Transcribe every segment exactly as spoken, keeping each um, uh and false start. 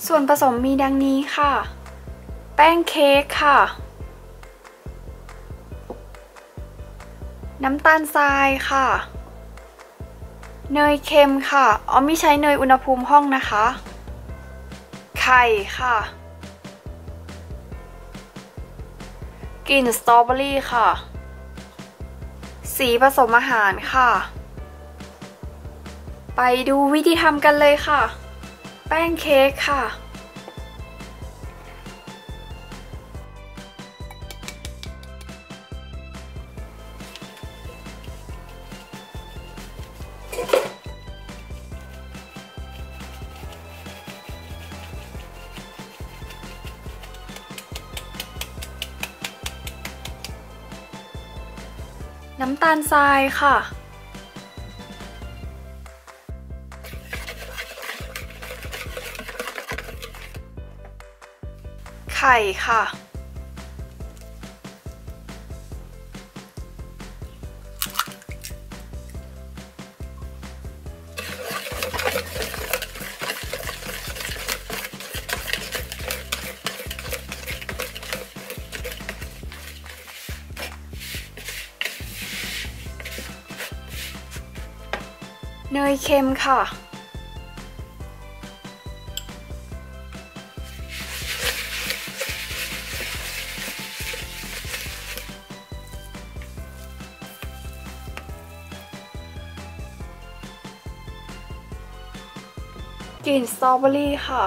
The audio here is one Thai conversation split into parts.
ส่วนผสมมีดังนี้ค่ะแป้งเค้กค่ะน้ำตาลทรายค่ะเนยเค็มค่ะอ๋อไม่ใช้เนยอุณหภูมิห้องนะคะไข่ค่ะกลิ่นสตรอเบอรี่ค่ะสีผสมอาหารค่ะไปดูวิธีทำกันเลยค่ะแป้งเค้กค่ะน้ำตาลทรายค่ะไข่ค่ะเนยเค็มค่ะกลิ่นสตรอเบอรี่ค่ะ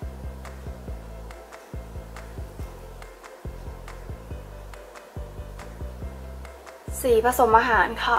สีผสมอาหารค่ะ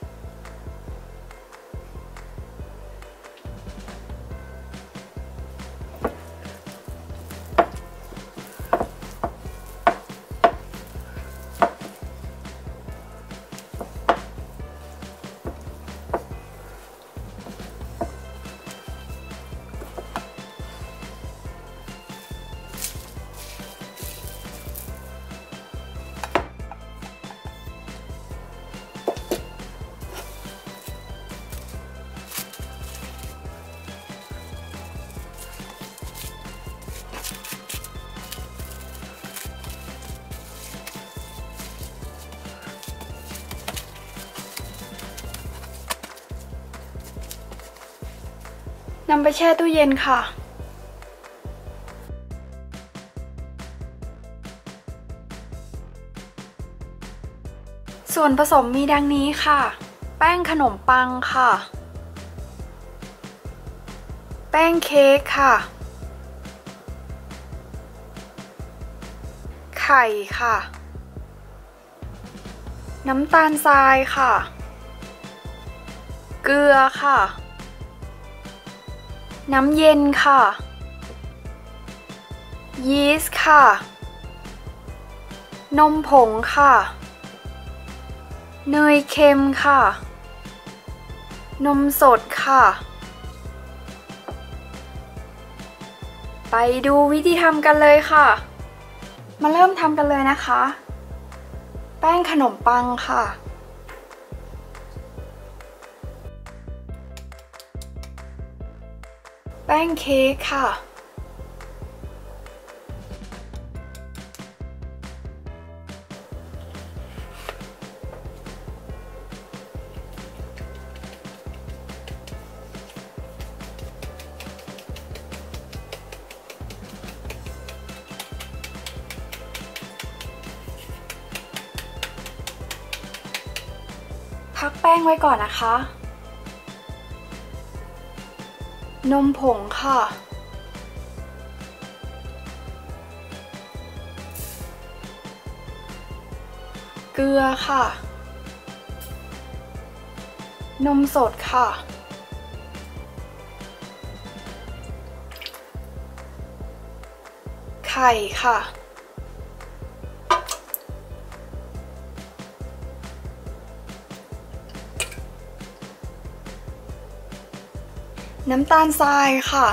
นำไปแช่ตู้เย็นค่ะส่วนผสมมีดังนี้ค่ะแป้งขนมปังค่ะแป้งเค้กค่ะไข่ค่ะน้ำตาลทรายค่ะเกลือค่ะน้ำเย็นค่ะยีสต์ค่ะนมผงค่ะเนยเค็มค่ะนมสดค่ะไปดูวิธีทำกันเลยค่ะมาเริ่มทำกันเลยนะคะแป้งขนมปังค่ะแป้งเค้กค่ะพักแป้งไว้ก่อนนะคะนมผงค่ะเกลือค่ะนมสดค่ะไข่ค่ะน้ำตาลทรายค่ะ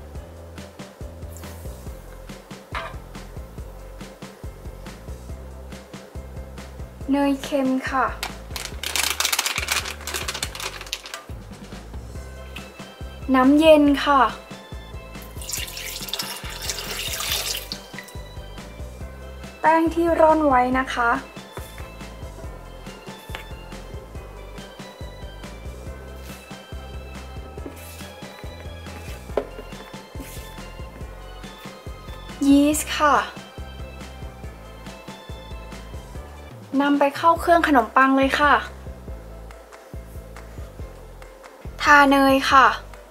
เนยเค็มค่ะน้ำเย็นค่ะป้งที่ร่อนไว้นะคะยีสต์ค่ะนำไปเข้าเครื่องขนมปังเลยค่ะทาเนยค่ะ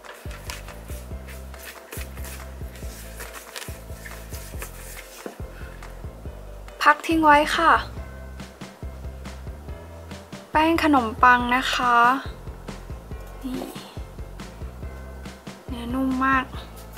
พักทิ้งไว้ค่ะแป้งขนมปังนะคะนี่เนื้อนุ่มมาก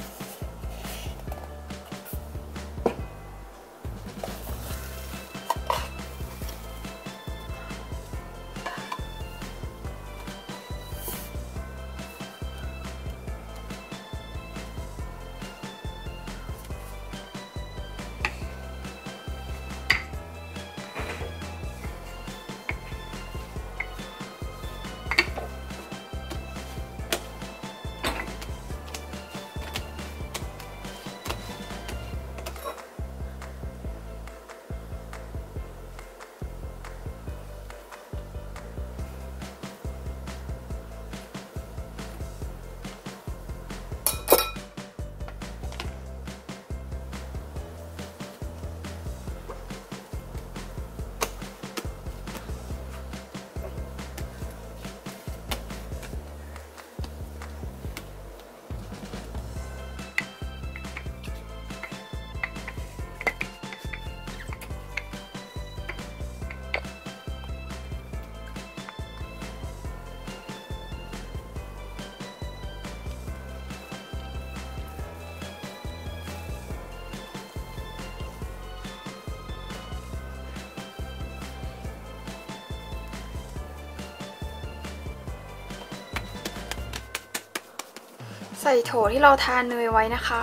ใส่โถที่เราทาเนยไว้นะคะ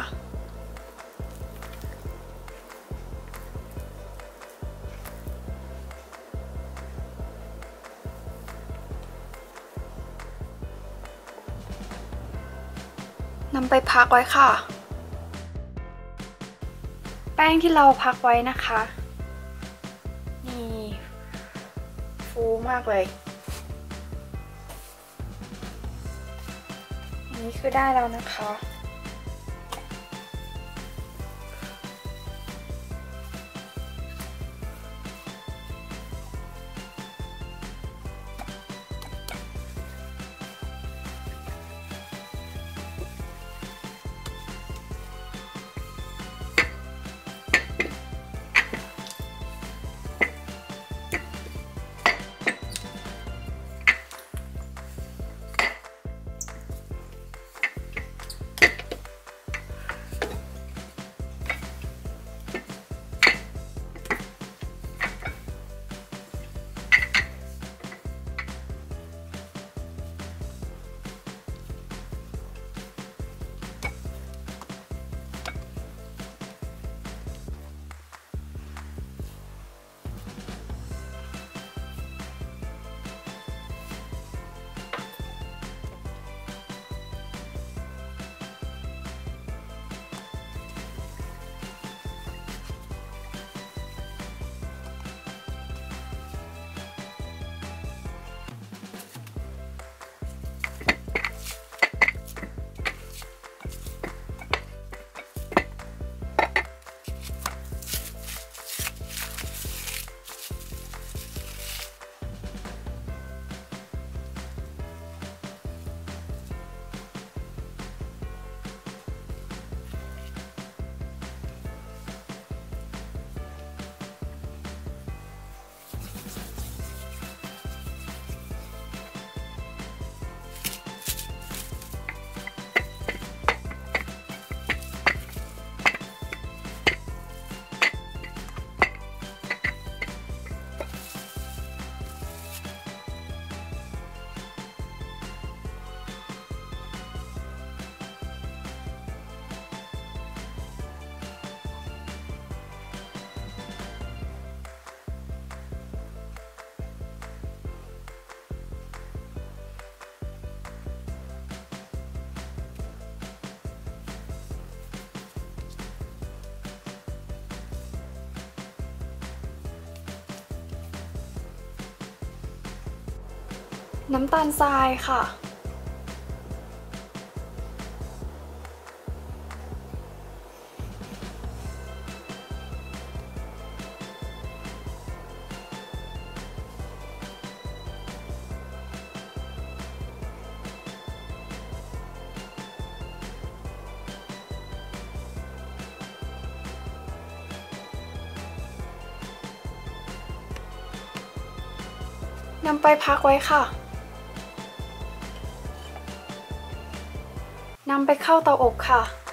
นำไปพักไว้ค่ะแป้งที่เราพักไว้นะคะนี่ฟูมากเลยอันนี้คือได้แล้วนะคะน้ำตาลทรายค่ะนำไปพักไว้ค่ะนำไปเข้าเตาอบค่ะ